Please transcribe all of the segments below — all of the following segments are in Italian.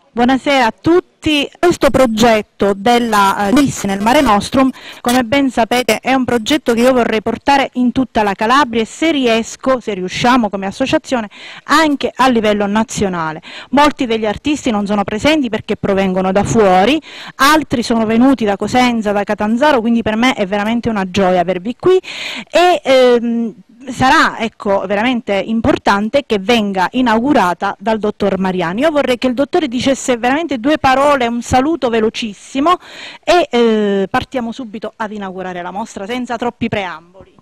Buonasera a tutti. Questo progetto della LIS nel Mare Nostrum, come ben sapete, è un progetto che io vorrei portare in tutta la Calabria e se riusciamo come associazione, anche a livello nazionale. Molti degli artisti non sono presenti perché provengono da fuori, altri sono venuti da Cosenza, da Catanzaro, quindi per me è veramente una gioia avervi qui e sarà veramente importante che venga inaugurata dal dottor Mariani. Io vorrei che il dottore dicesse veramente due parole, un saluto velocissimo e partiamo subito ad inaugurare la mostra senza troppi preamboli.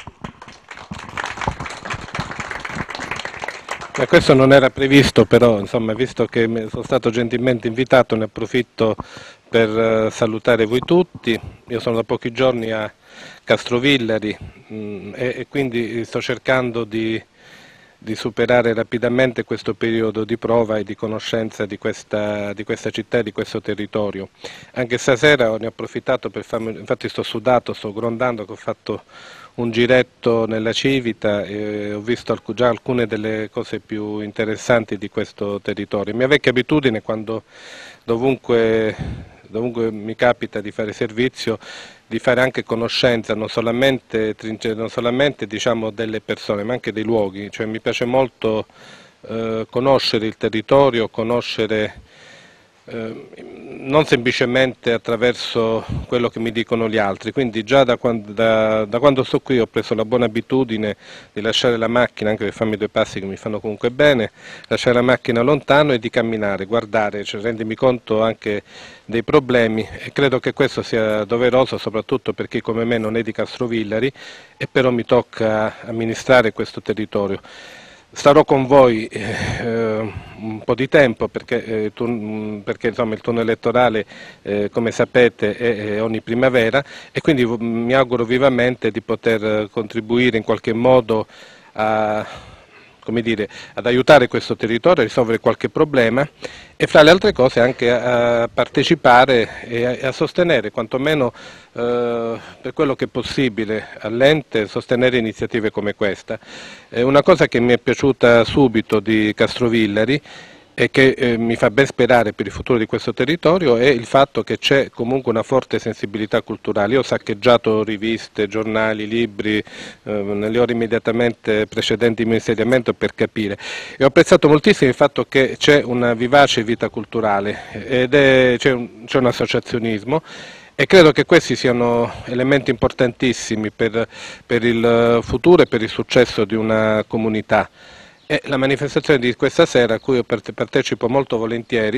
Questo non era previsto, però insomma, visto che sono stato gentilmente invitato, ne approfitto per salutare voi tutti. Io sono da pochi giorni a Castrovillari e quindi sto cercando di superare rapidamente questo periodo di prova e di conoscenza di questa città e di questo territorio. Anche stasera ne ho approfittato per farmi, infatti sto sudato, sto grondando, che ho fatto un giretto nella Civita e ho visto già alcune delle cose più interessanti di questo territorio. Mia vecchia abitudine, quando dovunque mi capita di fare servizio, di fare anche conoscenza non solamente diciamo, delle persone ma anche dei luoghi, cioè mi piace molto conoscere il territorio, conoscere non semplicemente attraverso quello che mi dicono gli altri, quindi già da quando sto qui ho preso la buona abitudine di lasciare la macchina, anche per farmi due passi che mi fanno comunque bene, lasciare la macchina lontano e di camminare, guardare, cioè rendermi conto anche dei problemi e credo che questo sia doveroso soprattutto per chi come me non è di Castrovillari e però mi tocca amministrare questo territorio. Starò con voi un po' di tempo perché insomma, il turno elettorale come sapete è ogni primavera e quindi mi auguro vivamente di poter contribuire in qualche modo ad aiutare questo territorio a risolvere qualche problema e fra le altre cose anche a partecipare e a sostenere, quantomeno per quello che è possibile all'ente, sostenere iniziative come questa. Una cosa che mi è piaciuta subito di Castrovillari e che mi fa ben sperare per il futuro di questo territorio è il fatto che c'è comunque una forte sensibilità culturale. Io ho saccheggiato riviste, giornali, libri nelle ore immediatamente precedenti il mio insediamento per capire e ho apprezzato moltissimo il fatto che c'è una vivace vita culturale ed c'è un associazionismo e credo che questi siano elementi importantissimi per il futuro e per il successo di una comunità. E la manifestazione di questa sera, a cui io partecipo molto volentieri,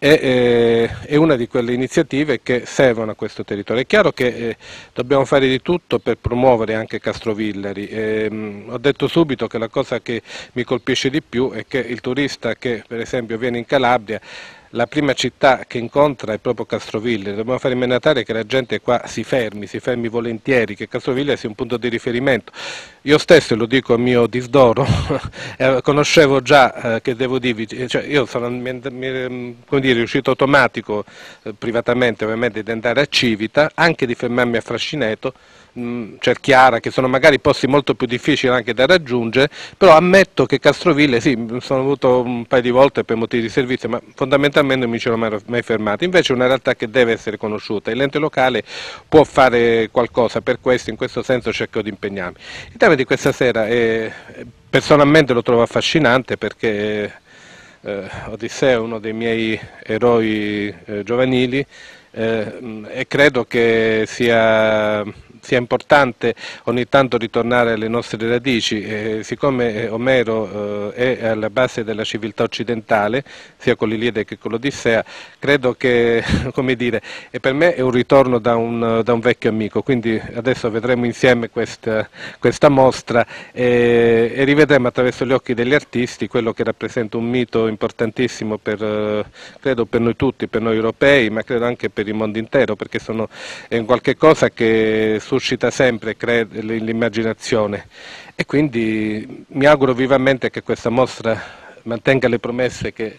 è una di quelle iniziative che servono a questo territorio. È chiaro che dobbiamo fare di tutto per promuovere anche Castrovillari. Ho detto subito che la cosa che mi colpisce di più è che il turista che per esempio viene in Calabria, la prima città che incontra è proprio Castrovillari. Dobbiamo fare in modo tale che la gente qua si fermi volentieri, che Castrovillari sia un punto di riferimento. Io stesso, lo dico a mio disdoro, conoscevo già, che devo dirvi, cioè io sono riuscito automatico, privatamente ovviamente, di andare a Civita, anche di fermarmi a Frascineto, Cerchiara, che sono magari posti molto più difficili anche da raggiungere, però ammetto che Castrovillari, sì, sono venuto un paio di volte per motivi di servizio, ma fondamentalmente non mi ci sono mai fermato. Invece è una realtà che deve essere conosciuta e l'ente locale può fare qualcosa per questo, in questo senso cerco di impegnarmi. Il tema di questa sera personalmente lo trovo affascinante perché Odissea è uno dei miei eroi giovanili e credo che sia importante ogni tanto ritornare alle nostre radici. Siccome Omero è alla base della civiltà occidentale, sia con l'Iliade che con l'Odissea, credo che, come dire, e per me è un ritorno da un vecchio amico, quindi adesso vedremo insieme questa mostra e rivedremo attraverso gli occhi degli artisti quello che rappresenta un mito importantissimo credo per noi tutti, per noi europei, ma credo anche per il mondo intero, perché è un qualche cosa che suscita sempre l'immaginazione e quindi mi auguro vivamente che questa mostra mantenga le promesse che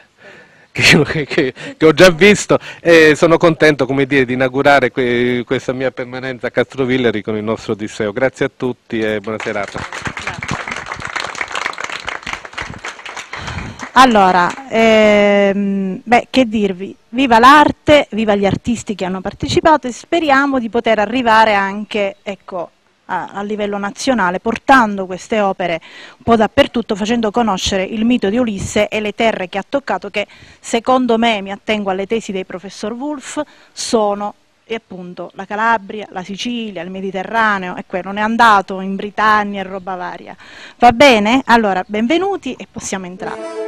ho già visto e sono contento, come dire, di inaugurare questa mia permanenza a Castrovillari con il nostro Odisseo. Grazie a tutti e buona serata. Allora, beh, che dirvi, viva l'arte, viva gli artisti che hanno partecipato e speriamo di poter arrivare anche, ecco, a livello nazionale, portando queste opere un po' dappertutto, facendo conoscere il mito di Ulisse e le terre che ha toccato, che secondo me, mi attengo alle tesi del professor Wulff, sono e appunto la Calabria, la Sicilia, il Mediterraneo, e quello non è andato in Britannia e roba varia. Va bene? Allora, benvenuti e possiamo entrare.